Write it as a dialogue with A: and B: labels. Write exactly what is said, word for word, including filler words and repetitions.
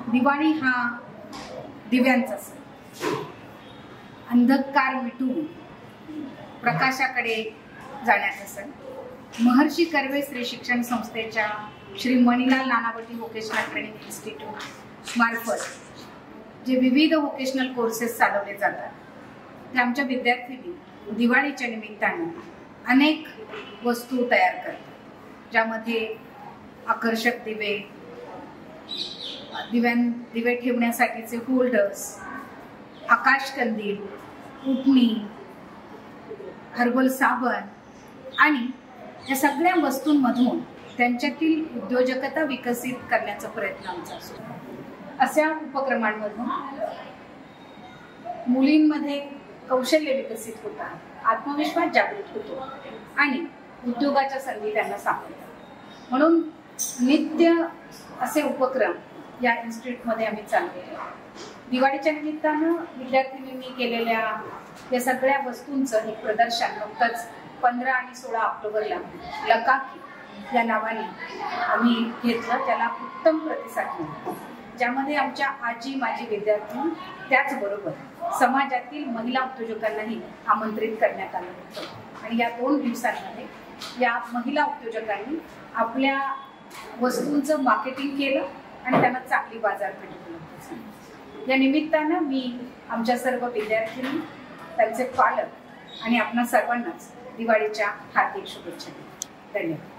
A: दिवाळी हा दिव्यांचा सण, अंधकार मिटून प्रकाशाकडे जाण्याचा सण. महर्षी कर्वे स्त्री शिक्षण संस्थेच्या Shri Manilal Nanavati vocational training institute मार्फत जे विविध व्होकेशनल कोर्सेस चालवले जातात ते आमच्या विद्यार्थ्यांनी दिवाळीच्या निमित्ताने अनेक वस्तू तयार करतात, ज्यामध्ये आकर्षक दिवे, दिव्यां दिवे ठेवण्यासाठीचे होल्डर्स, आकाशकंदील, उटणी, हर्बल साबण आणि या सगळ्या वस्तूंमधून त्यांच्यातील उद्योजकता विकसित करण्याचा प्रयत्न आमचा असतो. अशा उपक्रमांमधून मुलींमध्ये कौशल्य विकसित होतात, आत्मविश्वास जागृत होतो आणि उद्योगाच्या संधी त्यांना सापडतात. म्हणून नित्य असे उपक्रम या इन्स्टिट्यूटमध्ये आम्ही चालवतो. दिवाळीच्या निमित्तानं विद्यार्थिनींनी केलेल्या या सगळ्या वस्तूंचं एक प्रदर्शन नुकतंच पंधरा आणि सोळा ऑक्टोबरला लकाकी या नावाने आम्ही घेतलं. त्याला उत्तम प्रतिसाद मिळाला, ज्यामध्ये आमच्या आजी माजी विद्यार्थी त्याचबरोबर समाजातील महिला उद्योजकांनाही आमंत्रित करण्यात आलं होतं. आणि या दोन दिवसांमध्ये या महिला उद्योजकांनी आपल्या वस्तूंचं मार्केटिंग केलं आणि त्यांना चांगली बाजारपेठ उपलब्ध झाली. या निमित्तानं मी आमच्या सर्व विद्यार्थ्यांनी, त्यांचे पालक आणि आपणा सर्वांनाच दिवाळीच्या हार्दिक शुभेच्छा. धन्यवाद.